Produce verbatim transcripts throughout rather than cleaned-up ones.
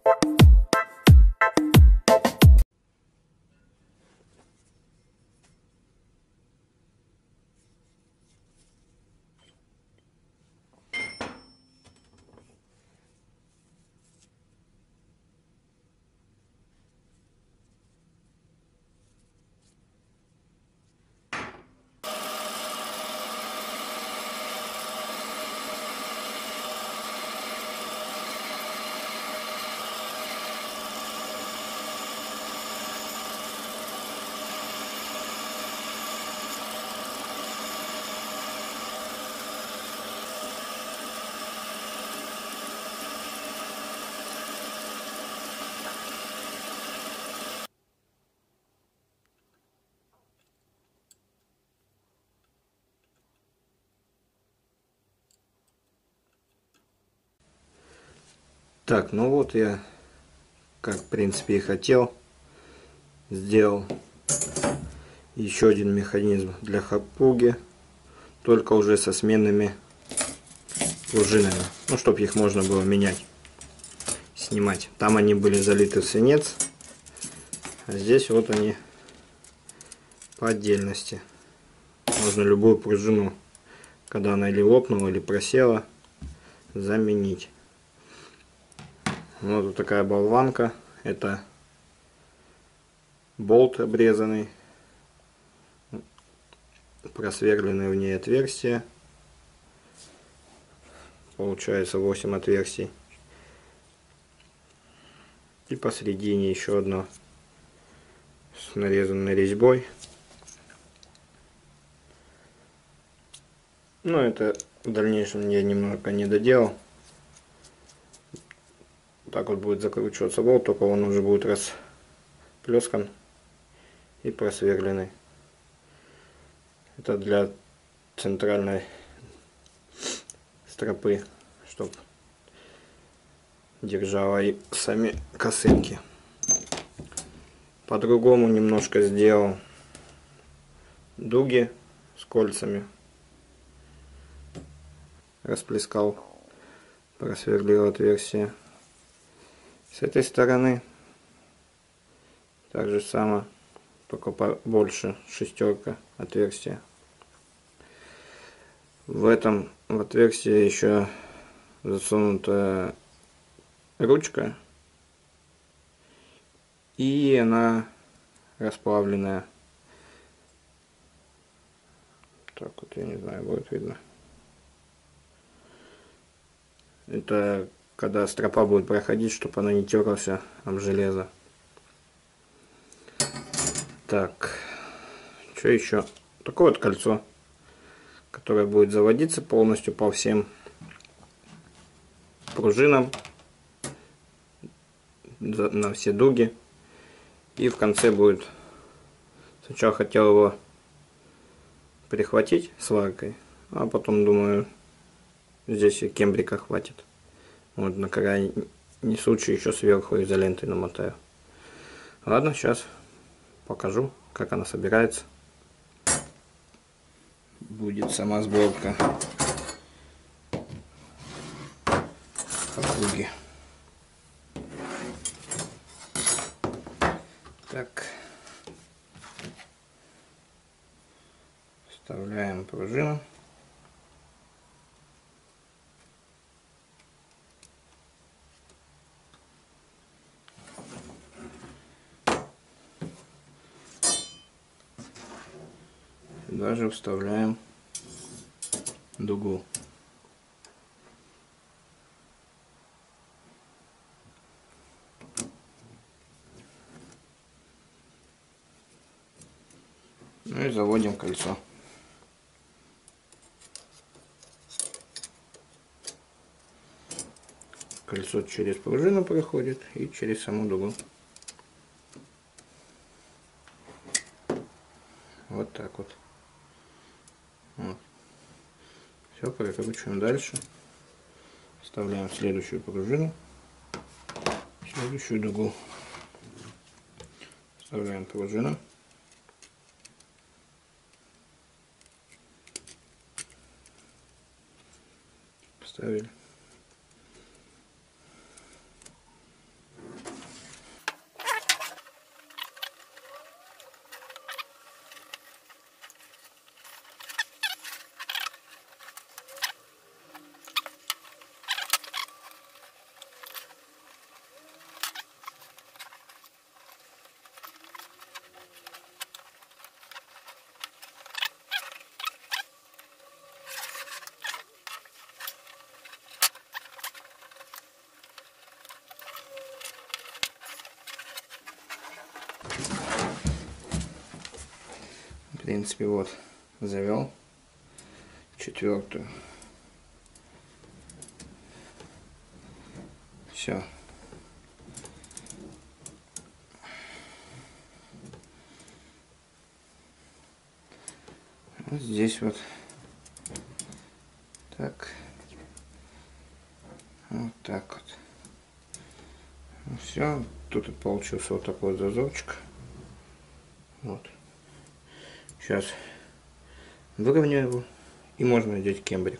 Так, ну вот я, как в принципе и хотел, сделал еще один механизм для хапуги, только уже со сменными пружинами, ну, чтобы их можно было менять, снимать. Там они были залиты в свинец, а здесь вот они по отдельности. Можно любую пружину, когда она или лопнула, или просела, заменить. Вот, вот такая болванка. Это болт обрезанный, просверленные в ней отверстия. Получается восемь отверстий. И посередине еще одно с нарезанной резьбой. Но это в дальнейшем я немного не доделал. Так вот будет закручиваться болт, только он уже будет расплескан и просверленный. Это для центральной стропы, чтобы держала и сами косынки. По-другому немножко сделал дуги с кольцами. Расплескал, просверлил отверстие. С этой стороны так же само, только побольше, шестерка отверстия. В этом в отверстие еще засунута ручка, и она расплавленная. Так вот, я не знаю, будет видно. Это когда стропа будет проходить, чтобы она не терлась об железо. Так, что еще? Такое вот кольцо, которое будет заводиться полностью по всем пружинам, на все дуги. И в конце будет, сначала хотел его прихватить сваркой, а потом думаю, здесь и кембрика хватит. Вот на крайний случай еще сверху изолентой намотаю. Ладно, сейчас покажу, как она собирается. Будет сама сборка хапуги. Так, вставляем пружину. Даже вставляем дугу. Ну и заводим кольцо. Кольцо через пружину проходит и через саму дугу. Вот так вот. Вот. Все, прокручиваем дальше. Вставляем следующую пружину, следующую дугу. Вставляем пружину. Вставили. принципе, вот, завел четвертую. Все. Вот здесь вот так. Вот так вот. Ну, все. Тут получился вот такой зазорчик. Вот. Сейчас выровняю его. И можно надеть кембрик.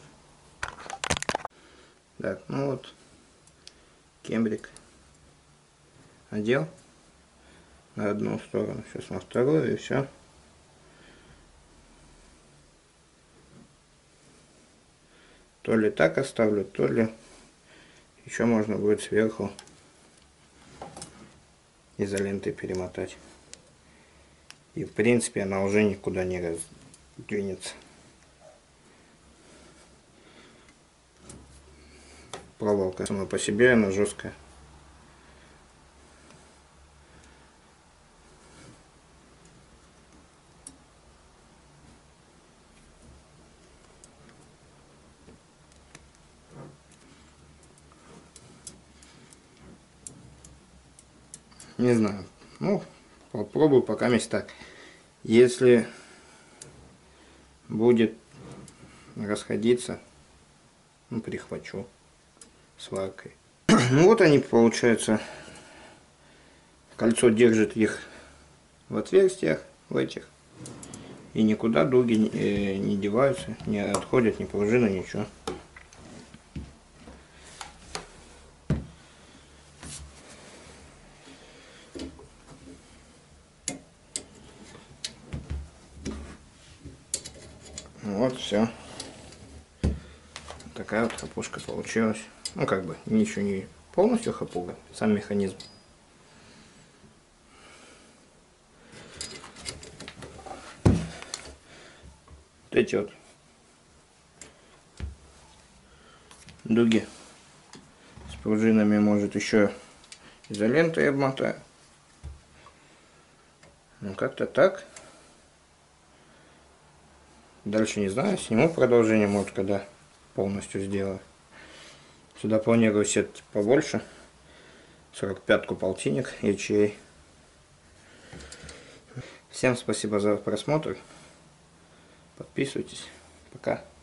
Так, ну вот. Кембрик надел на одну сторону. Сейчас на вторую и все. То ли так оставлю, то ли еще можно будет сверху изолентой перемотать. И в принципе она уже никуда не раздвинется. Проволока сама по себе, она жесткая. Не знаю. Ну, попробую пока месть так. Если будет расходиться, ну, прихвачу сваркой. Ну вот они, получается, кольцо держит их в отверстиях, в этих. И никуда дуги не, э, не деваются, не отходят, ни пружина, ничего. Вот, все. Такая вот хапушка получилась. Ну, как бы, ничего не полностью хапуга, сам механизм. Вот эти вот дуги с пружинами, может, еще изолентой обмотаю. Ну, как-то так. Дальше не знаю, сниму продолжение, может, когда полностью сделаю. Сюда планирую сеть побольше. сорок пятку полтинник ячей. Всем спасибо за просмотр. Подписывайтесь. Пока.